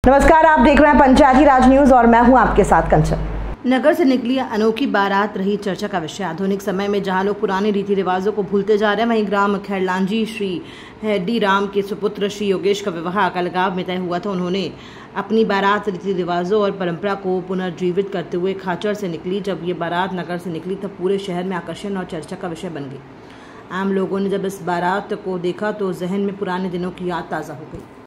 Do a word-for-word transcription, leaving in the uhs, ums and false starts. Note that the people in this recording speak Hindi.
नमस्कार, आप देख रहे हैं पंचायती राज न्यूज और मैं हूं आपके साथ कंचन। नगर से निकली अनोखी बारात रही चर्चा का विषय। आधुनिक समय में जहां लोग पुराने रीति रिवाजों को भूलते जा रहे हैं, वहीं ग्राम खैरलांजी श्री हेड्डी राम के सुपुत्र श्री योगेश का विवाह कलगांव में तय हुआ था। उन्होंने अपनी बारात रीति रिवाजों और परंपरा को पुनर्जीवित करते हुए खाचर से निकली। जब ये बारात नगर से निकली तब पूरे शहर में आकर्षण और चर्चा का विषय बन गई। आम लोगों ने जब इस बारात को देखा तो जहन में पुराने दिनों की याद ताज़ा हो गई।